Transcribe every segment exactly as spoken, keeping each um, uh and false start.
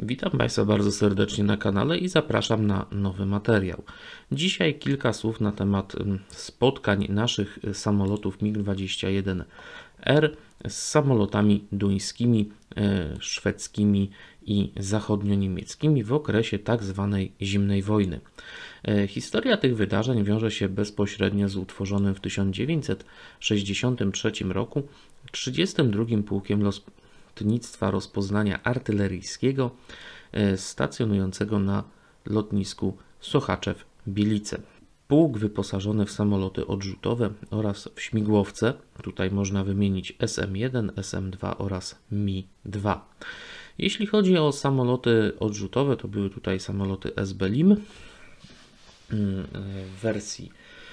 Witam Państwa bardzo serdecznie na kanale i zapraszam na nowy materiał. Dzisiaj kilka słów na temat spotkań naszych samolotów mig dwadzieścia jeden R z samolotami duńskimi, szwedzkimi i zachodnio-niemieckimi w okresie tak zwanej zimnej wojny. Historia tych wydarzeń wiąże się bezpośrednio z utworzonym w tysiąc dziewięćset sześćdziesiątym trzecim roku trzydziestym drugim Pułkiem Lotnictwa Rozpoznania Artyleryjskiego stacjonującego na lotnisku Sochaczew-Bielice. Pułk wyposażony w samoloty odrzutowe oraz w śmigłowce, tutaj można wymienić S M jeden, S M dwa oraz Mi dwa. Jeśli chodzi o samoloty odrzutowe, to były tutaj samoloty S B Lim w wersji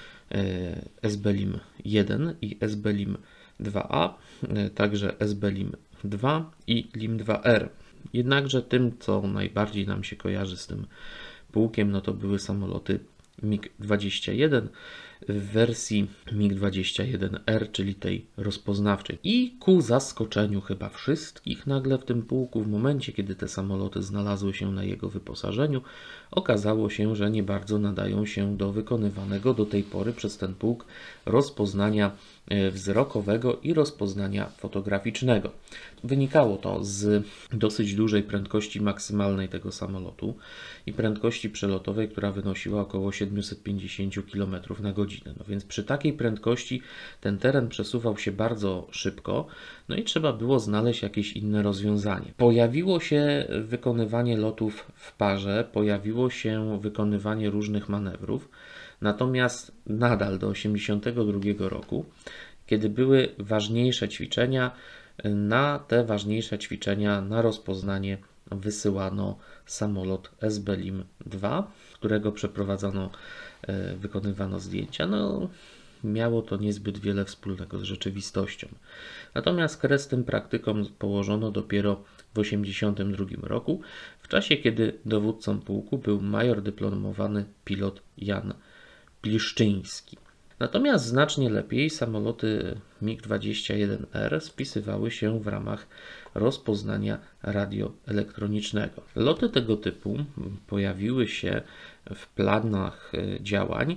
S B Lim jeden i S B Lim dwa A, także S B Lim dwa i Lim dwa R. Jednakże tym, co najbardziej nam się kojarzy z tym pułkiem, no to były samoloty mig dwadzieścia jeden w wersji mig dwadzieścia jeden R, czyli tej rozpoznawczej. I ku zaskoczeniu chyba wszystkich, nagle w tym pułku, w momencie kiedy te samoloty znalazły się na jego wyposażeniu, okazało się, że nie bardzo nadają się do wykonywanego do tej pory przez ten pułk rozpoznania wzrokowego i rozpoznania fotograficznego. Wynikało to z dosyć dużej prędkości maksymalnej tego samolotu i prędkości przelotowej, która wynosiła około siedemset pięćdziesiąt kilometrów na godzinę. No więc przy takiej prędkości ten teren przesuwał się bardzo szybko, no i trzeba było znaleźć jakieś inne rozwiązanie. Pojawiło się wykonywanie lotów w parze, pojawiło się wykonywanie różnych manewrów, natomiast nadal do osiemdziesiątego drugiego roku, kiedy były ważniejsze ćwiczenia, na te ważniejsze ćwiczenia na rozpoznanie wysyłano samolot S B Lim dwa, którego przeprowadzano, wykonywano zdjęcia. No, miało to niezbyt wiele wspólnego z rzeczywistością. Natomiast kres tym praktykom położono dopiero w tysiąc dziewięćset osiemdziesiątym drugim roku, w czasie kiedy dowódcą pułku był major dyplomowany pilot Jan Pliszczyński. Natomiast znacznie lepiej samoloty mig dwadzieścia jeden R spisywały się w ramach rozpoznania radioelektronicznego. Loty tego typu pojawiły się w planach działań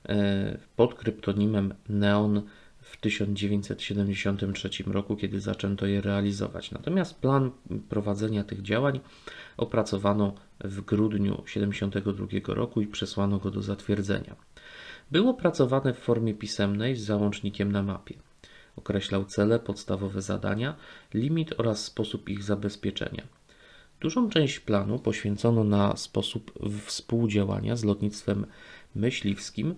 pod kryptonimem Neon w tysiąc dziewięćset siedemdziesiątym trzecim roku, kiedy zaczęto je realizować. Natomiast plan prowadzenia tych działań opracowano w grudniu tysiąc dziewięćset siedemdziesiątego drugiego roku i przesłano go do zatwierdzenia. Było opracowane w formie pisemnej z załącznikiem na mapie. Określał cele, podstawowe zadania, limit oraz sposób ich zabezpieczenia. Dużą część planu poświęcono na sposób współdziałania z lotnictwem myśliwskim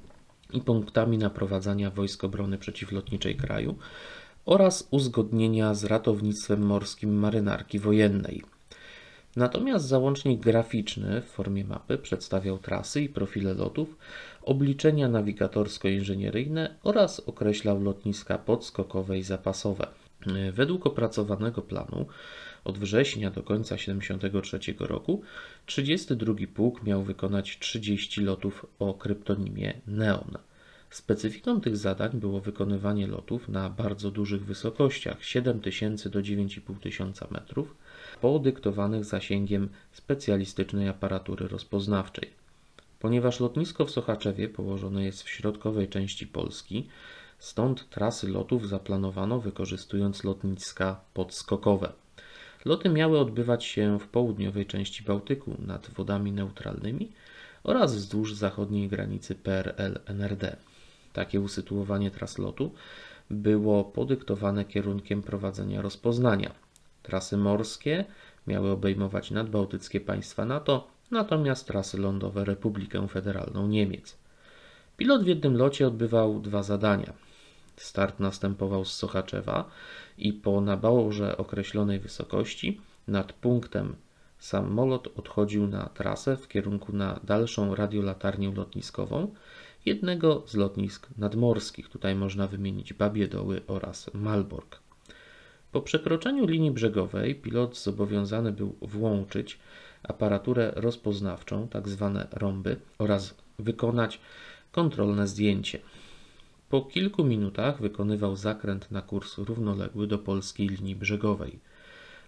i punktami naprowadzania Wojsk Obrony Przeciwlotniczej kraju oraz uzgodnienia z ratownictwem morskim Marynarki Wojennej. Natomiast załącznik graficzny w formie mapy przedstawiał trasy i profile lotów, obliczenia nawigatorsko-inżynieryjne oraz określał lotniska podskokowe i zapasowe. Według opracowanego planu od września do końca tysiąc dziewięćset siedemdziesiątego trzeciego roku trzydziesty drugi Pułk miał wykonać trzydzieści lotów o kryptonimie Neon. Specyfiką tych zadań było wykonywanie lotów na bardzo dużych wysokościach siedem tysięcy do dziewięć i pół tysiąca metrów podyktowanych zasięgiem specjalistycznej aparatury rozpoznawczej. Ponieważ lotnisko w Sochaczewie położone jest w środkowej części Polski, stąd trasy lotów zaplanowano wykorzystując lotniska podskokowe. Loty miały odbywać się w południowej części Bałtyku nad wodami neutralnymi oraz wzdłuż zachodniej granicy P R L N R D. Takie usytuowanie tras lotu było podyktowane kierunkiem prowadzenia rozpoznania. Trasy morskie miały obejmować nadbałtyckie państwa NATO, natomiast trasy lądowe Republikę Federalną Niemiec. Pilot w jednym locie odbywał dwa zadania. Start następował z Sochaczewa i po naborze określonej wysokości nad punktem samolot odchodził na trasę w kierunku na dalszą radiolatarnię lotniskową jednego z lotnisk nadmorskich. Tutaj można wymienić Babie Doły oraz Malbork. Po przekroczeniu linii brzegowej pilot zobowiązany był włączyć aparaturę rozpoznawczą, tak zwane rąby, oraz wykonać kontrolne zdjęcie. Po kilku minutach wykonywał zakręt na kurs równoległy do polskiej linii brzegowej.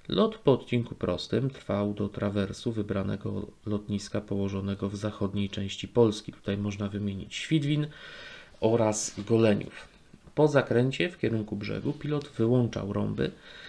Lot po odcinku prostym trwał do trawersu wybranego lotniska położonego w zachodniej części Polski. Tutaj można wymienić Świdwin oraz Goleniów. Po zakręcie w kierunku brzegu pilot wyłączał rąby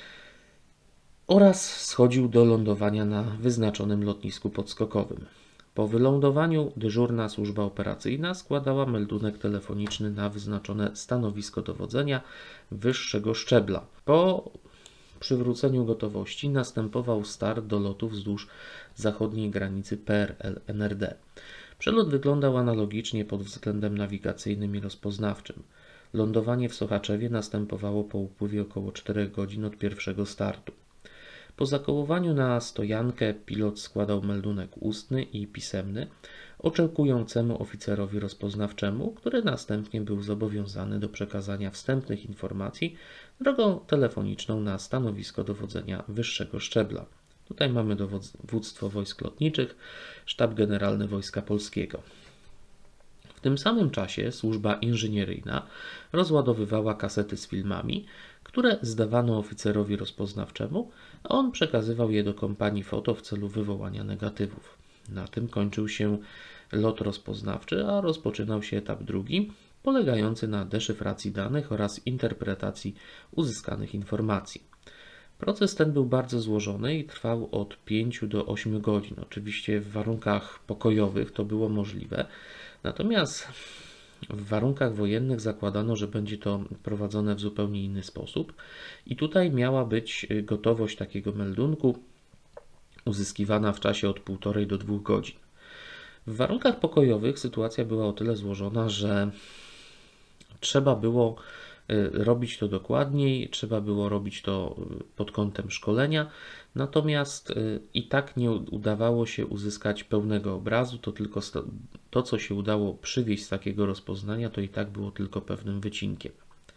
oraz schodził do lądowania na wyznaczonym lotnisku podskokowym. Po wylądowaniu dyżurna służba operacyjna składała meldunek telefoniczny na wyznaczone stanowisko dowodzenia wyższego szczebla. Po przywróceniu gotowości następował start do lotu wzdłuż zachodniej granicy P R L N R D. Przelot wyglądał analogicznie pod względem nawigacyjnym i rozpoznawczym. Lądowanie w Sochaczewie następowało po upływie około czterech godzin od pierwszego startu. Po zakołowaniu na stojankę pilot składał meldunek ustny i pisemny oczekującemu oficerowi rozpoznawczemu, który następnie był zobowiązany do przekazania wstępnych informacji drogą telefoniczną na stanowisko dowodzenia wyższego szczebla. Tutaj mamy dowództwo wojsk lotniczych, Sztab Generalny Wojska Polskiego. W tym samym czasie służba inżynieryjna rozładowywała kasety z filmami, które zdawano oficerowi rozpoznawczemu, a on przekazywał je do kompanii foto w celu wywołania negatywów. Na tym kończył się lot rozpoznawczy, a rozpoczynał się etap drugi, polegający na deszyfracji danych oraz interpretacji uzyskanych informacji. Proces ten był bardzo złożony i trwał od pięciu do ośmiu godzin. Oczywiście w warunkach pokojowych to było możliwe, natomiast w warunkach wojennych zakładano, że będzie to prowadzone w zupełnie inny sposób i tutaj miała być gotowość takiego meldunku uzyskiwana w czasie od półtorej do dwóch godzin. W warunkach pokojowych sytuacja była o tyle złożona, że trzeba było robić to dokładniej, trzeba było robić to pod kątem szkolenia, natomiast i tak nie udawało się uzyskać pełnego obrazu, to tylko to, co się udało przywieźć z takiego rozpoznania, to i tak było tylko pewnym wycinkiem.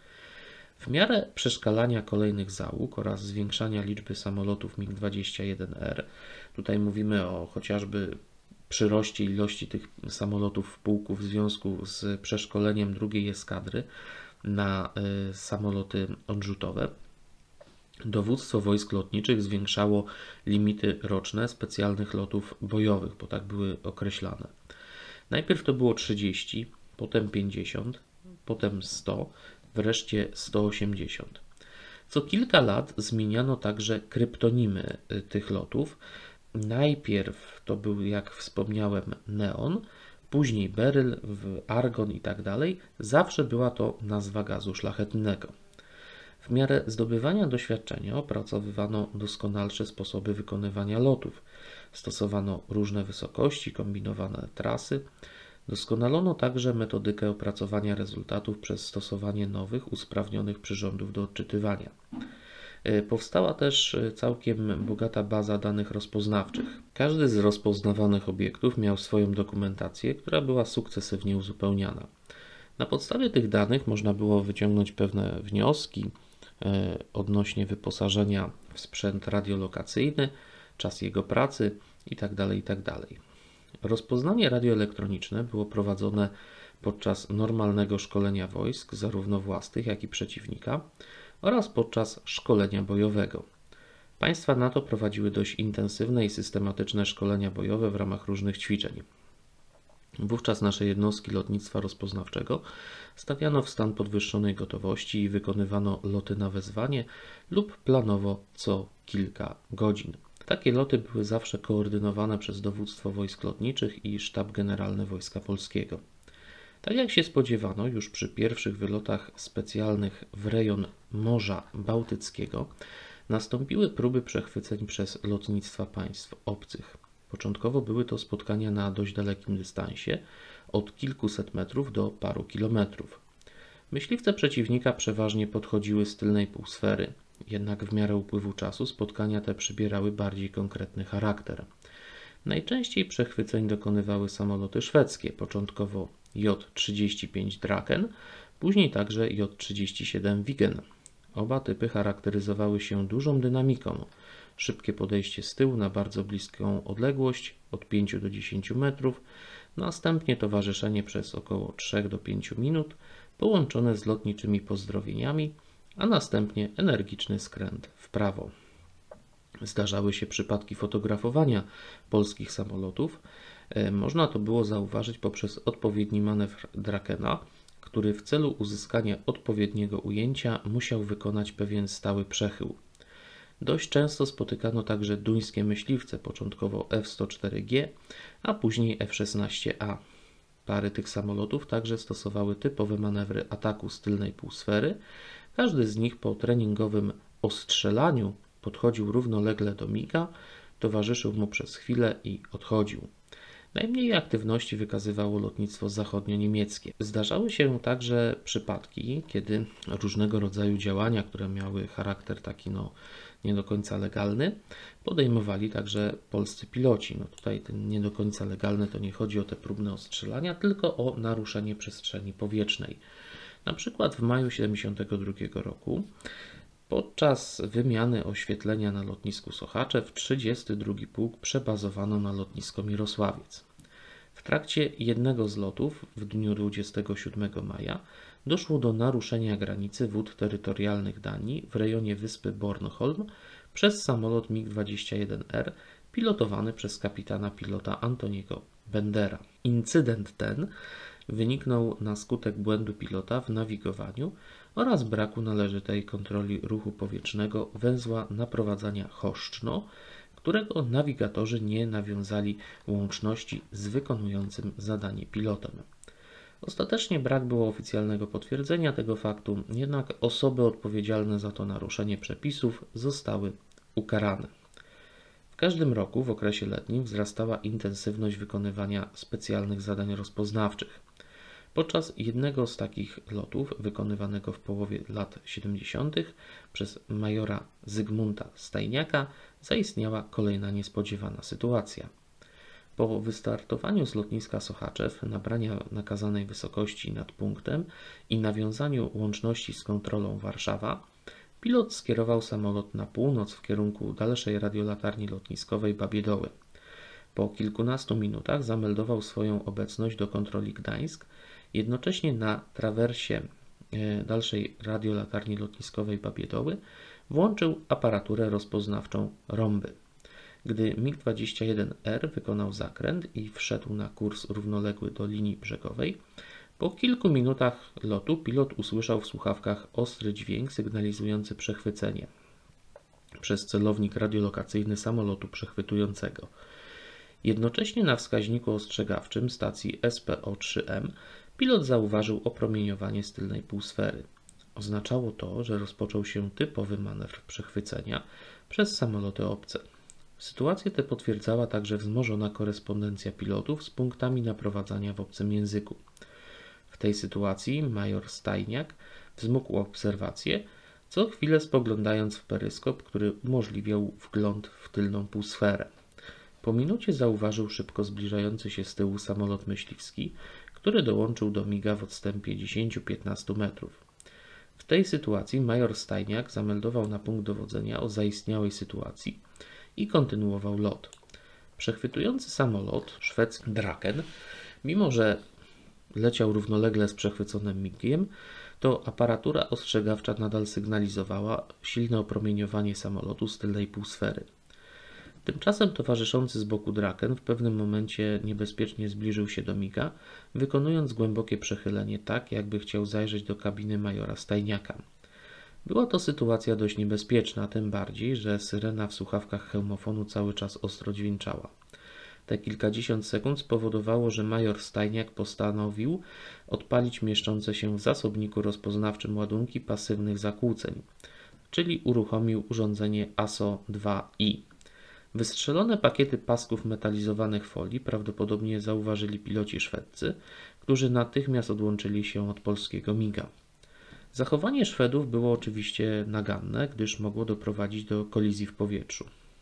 W miarę przeszkalania kolejnych załóg oraz zwiększania liczby samolotów MiG dwadzieścia jeden R, tutaj mówimy o chociażby przyroście ilości tych samolotów w pułku w związku z przeszkoleniem drugiej eskadry na y, samoloty odrzutowe, dowództwo wojsk lotniczych zwiększało limity roczne specjalnych lotów bojowych, bo tak były określane. Najpierw to było trzydzieści, potem pięćdziesiąt, potem sto, wreszcie sto osiemdziesiąt. Co kilka lat zmieniano także kryptonimy tych lotów. Najpierw to był, jak wspomniałem, neon, później beryl, argon i tak dalej. Zawsze była to nazwa gazu szlachetnego. W miarę zdobywania doświadczenia opracowywano doskonalsze sposoby wykonywania lotów. Stosowano różne wysokości, kombinowane trasy. Doskonalono także metodykę opracowania rezultatów przez stosowanie nowych, usprawnionych przyrządów do odczytywania. Powstała też całkiem bogata baza danych rozpoznawczych. Każdy z rozpoznawanych obiektów miał swoją dokumentację, która była sukcesywnie uzupełniana. Na podstawie tych danych można było wyciągnąć pewne wnioski odnośnie wyposażenia w sprzęt radiolokacyjny, czas jego pracy itd. itd. Rozpoznanie radioelektroniczne było prowadzone podczas normalnego szkolenia wojsk, zarówno własnych, jak i przeciwnika, oraz podczas szkolenia bojowego. Państwa NATO prowadziły dość intensywne i systematyczne szkolenia bojowe w ramach różnych ćwiczeń. Wówczas nasze jednostki lotnictwa rozpoznawczego stawiano w stan podwyższonej gotowości i wykonywano loty na wezwanie lub planowo co kilka godzin. Takie loty były zawsze koordynowane przez dowództwo wojsk lotniczych i Sztab Generalny Wojska Polskiego. Tak jak się spodziewano, już przy pierwszych wylotach specjalnych w rejon Morza Bałtyckiego nastąpiły próby przechwyceń przez lotnictwa państw obcych. Początkowo były to spotkania na dość dalekim dystansie, od kilkuset metrów do paru kilometrów. Myśliwce przeciwnika przeważnie podchodziły z tylnej półsfery, jednak w miarę upływu czasu spotkania te przybierały bardziej konkretny charakter. Najczęściej przechwyceń dokonywały samoloty szwedzkie, początkowo J trzydzieści pięć Draken, później także J trzydzieści siedem Viggen. Oba typy charakteryzowały się dużą dynamiką. Szybkie podejście z tyłu na bardzo bliską odległość od pięciu do dziesięciu metrów, następnie towarzyszenie przez około trzech do pięciu minut, połączone z lotniczymi pozdrowieniami, a następnie energiczny skręt w prawo. zdarzały się przypadki fotografowania polskich samolotów. Można to było zauważyć poprzez odpowiedni manewr Drakena, który w celu uzyskania odpowiedniego ujęcia musiał wykonać pewien stały przechył. Dość często spotykano także duńskie myśliwce, początkowo F sto cztery G, a później F szesnaście A. Pary tych samolotów także stosowały typowe manewry ataku z tylnej półsfery. Każdy z nich po treningowym ostrzelaniu podchodził równolegle do miga, towarzyszył mu przez chwilę i odchodził. Najmniej aktywności wykazywało lotnictwo zachodnio-niemieckie. Zdarzały się także przypadki, kiedy różnego rodzaju działania, które miały charakter taki no, nie do końca legalny, podejmowali także polscy piloci. No tutaj ten nie do końca legalny to nie chodzi o te próbne ostrzelania, tylko o naruszenie przestrzeni powietrznej. Na przykład w maju tysiąc dziewięćset siedemdziesiątego drugiego roku podczas wymiany oświetlenia na lotnisku Sochaczew trzydziesty drugi Pułk przebazowano na lotnisko Mirosławiec. W trakcie jednego z lotów w dniu dwudziestego siódmego maja doszło do naruszenia granicy wód terytorialnych Danii w rejonie wyspy Bornholm przez samolot MiG dwadzieścia jeden R pilotowany przez kapitana pilota Antoniego Bendera. Incydent ten wyniknął na skutek błędu pilota w nawigowaniu oraz braku należytej kontroli ruchu powietrznego węzła naprowadzania Choszczno, którego nawigatorzy nie nawiązali łączności z wykonującym zadanie pilotem. Ostatecznie brak było oficjalnego potwierdzenia tego faktu, jednak osoby odpowiedzialne za to naruszenie przepisów zostały ukarane. W każdym roku w okresie letnim wzrastała intensywność wykonywania specjalnych zadań rozpoznawczych. Podczas jednego z takich lotów, wykonywanego w połowie lat siedemdziesiątych przez majora Zygmunta Stajniaka, zaistniała kolejna niespodziewana sytuacja. Po wystartowaniu z lotniska Sochaczew, nabrania nakazanej wysokości nad punktem i nawiązaniu łączności z kontrolą Warszawa, pilot skierował samolot na północ w kierunku dalszej radiolatarni lotniskowej Babie Doły. Po kilkunastu minutach zameldował swoją obecność do kontroli Gdańsk. Jednocześnie na trawersie dalszej radiolatarni lotniskowej Babie Doły włączył aparaturę rozpoznawczą rąby. Gdy MiG dwadzieścia jeden R wykonał zakręt i wszedł na kurs równoległy do linii brzegowej, po kilku minutach lotu pilot usłyszał w słuchawkach ostry dźwięk sygnalizujący przechwycenie przez celownik radiolokacyjny samolotu przechwytującego. Jednocześnie na wskaźniku ostrzegawczym stacji S P O trzy M pilot zauważył opromieniowanie z tylnej półsfery. Oznaczało to, że rozpoczął się typowy manewr przechwycenia przez samoloty obce. Sytuację tę potwierdzała także wzmożona korespondencja pilotów z punktami naprowadzania w obcym języku. W tej sytuacji major Stajniak wzmógł obserwację, co chwilę spoglądając w peryskop, który umożliwiał wgląd w tylną półsferę. Po minucie zauważył szybko zbliżający się z tyłu samolot myśliwski, który dołączył do miga w odstępie dziesięć do piętnastu metrów. W tej sytuacji major Stajniak zameldował na punkt dowodzenia o zaistniałej sytuacji i kontynuował lot. Przechwytujący samolot, szwedzki Draken, mimo że leciał równolegle z przechwyconym migiem, to aparatura ostrzegawcza nadal sygnalizowała silne opromieniowanie samolotu z tylnej półsfery. Tymczasem towarzyszący z boku Draken w pewnym momencie niebezpiecznie zbliżył się do miga, wykonując głębokie przechylenie tak, jakby chciał zajrzeć do kabiny majora Stajniaka. Była to sytuacja dość niebezpieczna, tym bardziej, że syrena w słuchawkach hełmofonu cały czas ostro dźwięczała. Te kilkadziesiąt sekund spowodowało, że major Stajniak postanowił odpalić mieszczące się w zasobniku rozpoznawczym ładunki pasywnych zakłóceń, czyli uruchomił urządzenie A S O dwa I. Wystrzelone pakiety pasków metalizowanych folii prawdopodobnie zauważyli piloci szwedzcy, którzy natychmiast odłączyli się od polskiego miga. Zachowanie Szwedów było oczywiście naganne, gdyż mogło doprowadzić do kolizji w powietrzu.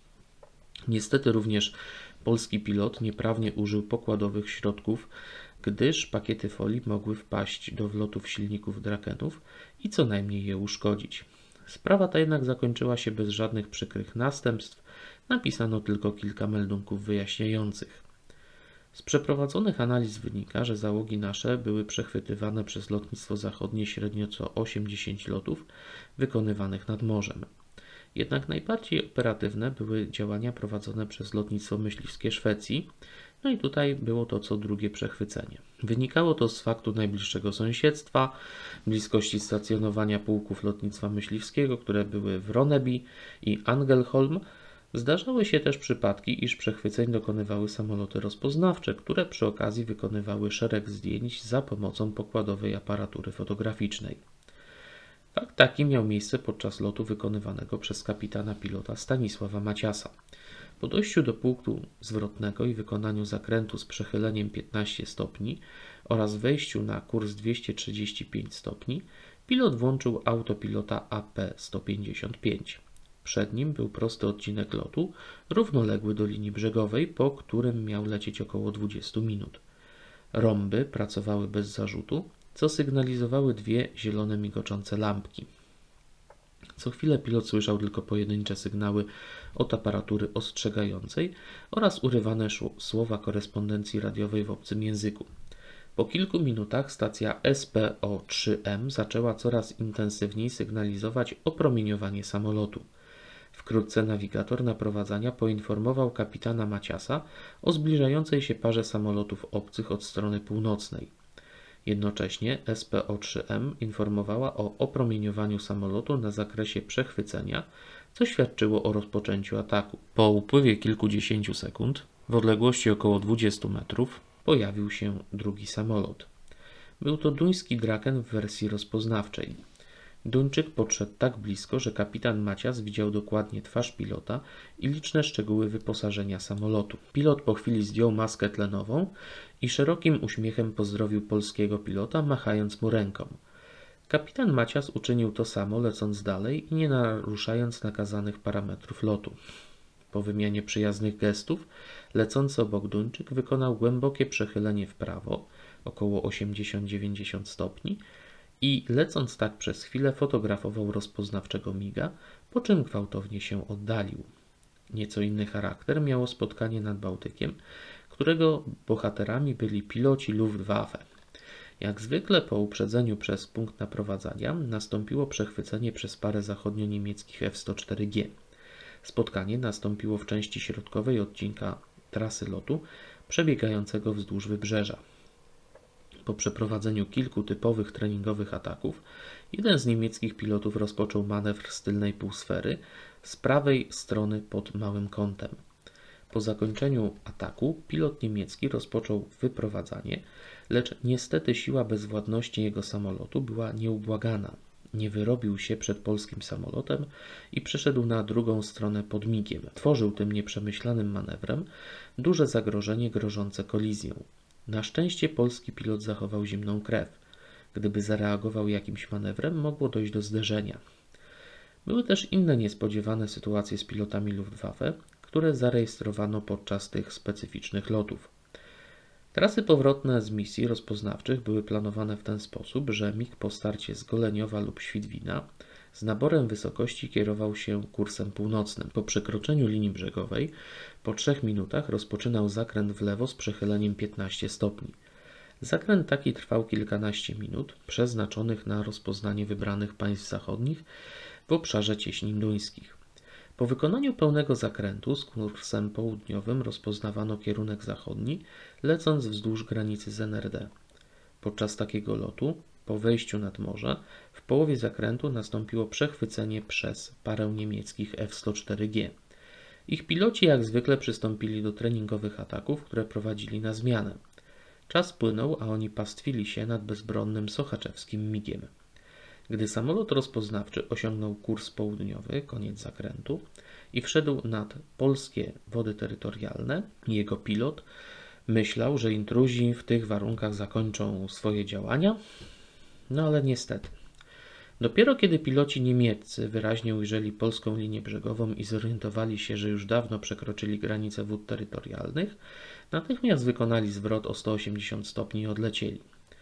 Niestety również polski pilot nieprawnie użył pokładowych środków, gdyż pakiety folii mogły wpaść do wlotów silników Drakenów i co najmniej je uszkodzić. Sprawa ta jednak zakończyła się bez żadnych przykrych następstw, napisano tylko kilka meldunków wyjaśniających. Z przeprowadzonych analiz wynika, że załogi nasze były przechwytywane przez lotnictwo zachodnie średnio co osiem do dziesięciu lotów wykonywanych nad morzem. Jednak najbardziej operatywne były działania prowadzone przez lotnictwo myśliwskie Szwecji, no i tutaj było to co drugie przechwycenie. Wynikało to z faktu najbliższego sąsiedztwa, bliskości stacjonowania pułków lotnictwa myśliwskiego, które były w Ronneby i Angelholm. Zdarzały się też przypadki, iż przechwyceń dokonywały samoloty rozpoznawcze, które przy okazji wykonywały szereg zdjęć za pomocą pokładowej aparatury fotograficznej. Fakt taki miał miejsce podczas lotu wykonywanego przez kapitana pilota Stanisława Maciasa. Po dojściu do punktu zwrotnego i wykonaniu zakrętu z przechyleniem piętnaście stopni oraz wejściu na kurs dwieście trzydzieści pięć stopni, pilot włączył autopilota A P sto pięćdziesiąt pięć. Przed nim był prosty odcinek lotu, równoległy do linii brzegowej, po którym miał lecieć około dwadzieścia minut. Rąby pracowały bez zarzutu, co sygnalizowały dwie zielone migoczące lampki. Co chwilę pilot słyszał tylko pojedyncze sygnały od aparatury ostrzegającej oraz urywane słowa korespondencji radiowej w obcym języku. Po kilku minutach stacja S P O trzy M zaczęła coraz intensywniej sygnalizować opromieniowanie samolotu. Wkrótce nawigator naprowadzania poinformował kapitana Maciasa o zbliżającej się parze samolotów obcych od strony północnej. Jednocześnie S P O trzy M informowała o opromieniowaniu samolotu na zakresie przechwycenia, co świadczyło o rozpoczęciu ataku. Po upływie kilkudziesięciu sekund, w odległości około dwudziestu metrów, pojawił się drugi samolot. Był to duński Draken w wersji rozpoznawczej. Duńczyk podszedł tak blisko, że kapitan Macias widział dokładnie twarz pilota i liczne szczegóły wyposażenia samolotu. Pilot po chwili zdjął maskę tlenową i szerokim uśmiechem pozdrowił polskiego pilota, machając mu ręką. Kapitan Macias uczynił to samo, lecąc dalej i nie naruszając nakazanych parametrów lotu. Po wymianie przyjaznych gestów, lecący obok Duńczyk wykonał głębokie przechylenie w prawo, około osiemdziesiąt do dziewięćdziesięciu stopni, i lecąc tak przez chwilę fotografował rozpoznawczego miga, po czym gwałtownie się oddalił. Nieco inny charakter miało spotkanie nad Bałtykiem, którego bohaterami byli piloci Luftwaffe. Jak zwykle po uprzedzeniu przez punkt naprowadzania nastąpiło przechwycenie przez parę zachodnio-niemieckich F sto cztery G. Spotkanie nastąpiło w części środkowej odcinka trasy lotu przebiegającego wzdłuż wybrzeża. Po przeprowadzeniu kilku typowych treningowych ataków, jeden z niemieckich pilotów rozpoczął manewr z tylnej półsfery z prawej strony pod małym kątem. Po zakończeniu ataku pilot niemiecki rozpoczął wyprowadzanie, lecz niestety siła bezwładności jego samolotu była nieubłagana. Nie wyrobił się przed polskim samolotem i przeszedł na drugą stronę pod migiem. Tworzył tym nieprzemyślanym manewrem duże zagrożenie grożące kolizją. Na szczęście polski pilot zachował zimną krew. Gdyby zareagował jakimś manewrem, mogło dojść do zderzenia. Były też inne niespodziewane sytuacje z pilotami Luftwaffe, które zarejestrowano podczas tych specyficznych lotów. Trasy powrotne z misji rozpoznawczych były planowane w ten sposób, że mig po starcie z Goleniowa lub Świdwina z naborem wysokości kierował się kursem północnym. Po przekroczeniu linii brzegowej po trzech minutach rozpoczynał zakręt w lewo z przechyleniem piętnaście stopni. Zakręt taki trwał kilkanaście minut, przeznaczonych na rozpoznanie wybranych państw zachodnich w obszarze cieśnin duńskich. Po wykonaniu pełnego zakrętu z kursem południowym rozpoznawano kierunek zachodni, lecąc wzdłuż granicy z N R D. Podczas takiego lotu, po wejściu nad morze, w połowie zakrętu nastąpiło przechwycenie przez parę niemieckich F sto cztery G. Ich piloci jak zwykle przystąpili do treningowych ataków, które prowadzili na zmianę. Czas płynął, a oni pastwili się nad bezbronnym sochaczewskim migiem. Gdy samolot rozpoznawczy osiągnął kurs południowy, koniec zakrętu, i wszedł nad polskie wody terytorialne, jego pilot myślał, że intruzi w tych warunkach zakończą swoje działania, no ale niestety. Dopiero kiedy piloci niemieccy wyraźnie ujrzeli polską linię brzegową i zorientowali się, że już dawno przekroczyli granicę wód terytorialnych, natychmiast wykonali zwrot o sto osiemdziesiąt stopni i odlecieli.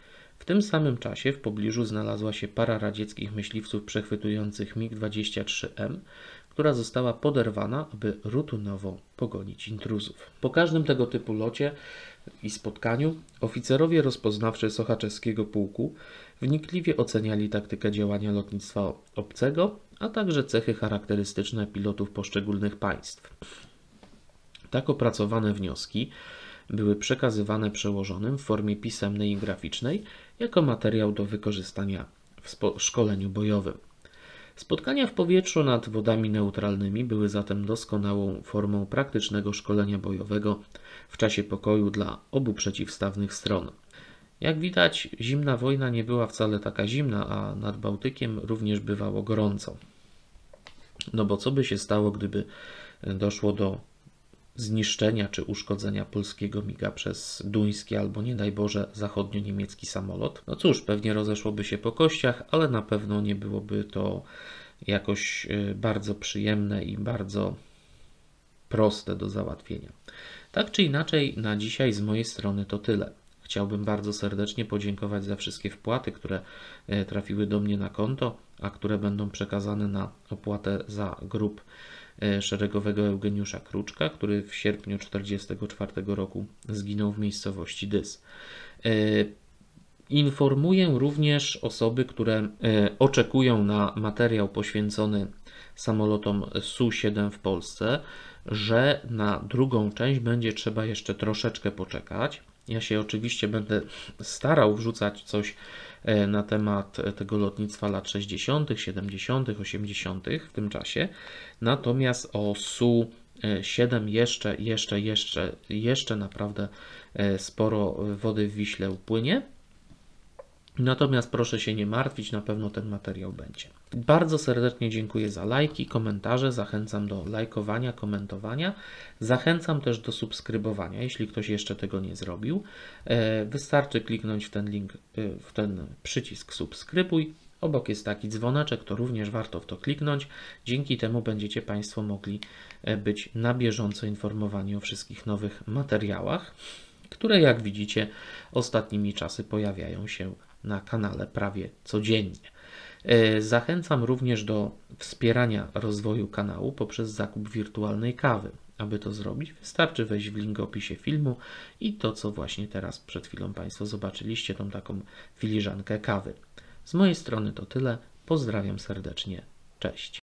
W tym samym czasie w pobliżu znalazła się para radzieckich myśliwców przechwytujących mig dwadzieścia trzy M, która została poderwana, aby rutynowo pogonić intruzów. Po każdym tego typu locie i spotkaniu oficerowie rozpoznawczy sochaczeskiego pułku wnikliwie oceniali taktykę działania lotnictwa obcego a także cechy charakterystyczne pilotów poszczególnych państw. Tak opracowane wnioski były przekazywane przełożonym w formie pisemnej i graficznej jako materiał do wykorzystania w szkoleniu bojowym. Spotkania w powietrzu nad wodami neutralnymi były zatem doskonałą formą praktycznego szkolenia bojowego w czasie pokoju dla obu przeciwstawnych stron. Jak widać, zimna wojna nie była wcale taka zimna, a nad Bałtykiem również bywało gorąco. No bo co by się stało, gdyby doszło do zniszczenia czy uszkodzenia polskiego miga przez duński albo nie daj Boże zachodnio-niemiecki samolot? No cóż, pewnie rozeszłoby się po kościach, ale na pewno nie byłoby to jakoś bardzo przyjemne i bardzo proste do załatwienia. Tak czy inaczej, na dzisiaj z mojej strony to tyle. Chciałbym bardzo serdecznie podziękować za wszystkie wpłaty, które trafiły do mnie na konto, a które będą przekazane na opłatę za grób szeregowego Eugeniusza Kruczka, który w sierpniu tysiąc dziewięćset czterdziestego czwartego roku zginął w miejscowości Dys. Informuję również osoby, które oczekują na materiał poświęcony samolotom S U siedem w Polsce, że na drugą część będzie trzeba jeszcze troszeczkę poczekać. Ja się oczywiście będę starał wrzucać coś na temat tego lotnictwa lat sześćdziesiątych, siedemdziesiątych, osiemdziesiątych w tym czasie. Natomiast o S U siedem jeszcze, jeszcze, jeszcze, jeszcze naprawdę sporo wody w Wiśle upłynie. Natomiast proszę się nie martwić, na pewno ten materiał będzie. Bardzo serdecznie dziękuję za lajki, komentarze, zachęcam do lajkowania, komentowania, zachęcam też do subskrybowania, jeśli ktoś jeszcze tego nie zrobił. Wystarczy kliknąć w ten link, w ten przycisk subskrybuj, obok jest taki dzwoneczek, to również warto w to kliknąć, dzięki temu będziecie Państwo mogli być na bieżąco informowani o wszystkich nowych materiałach, które jak widzicie ostatnimi czasy pojawiają się na kanale prawie codziennie. Zachęcam również do wspierania rozwoju kanału poprzez zakup wirtualnej kawy. Aby to zrobić, wystarczy wejść w link w opisie filmu i to, co właśnie teraz przed chwilą Państwo zobaczyliście, tą taką filiżankę kawy. Z mojej strony to tyle. Pozdrawiam serdecznie. Cześć.